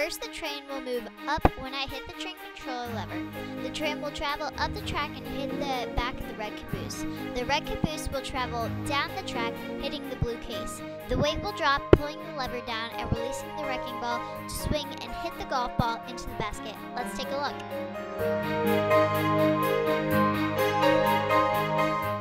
First, the train will move up when I hit the train controller lever. The train will travel up the track and hit the back of the red caboose. The red caboose will travel down the track, hitting the blue case. The weight will drop, pulling the lever down and releasing the wrecking ball to swing and hit the golf ball into the basket. Let's take a look.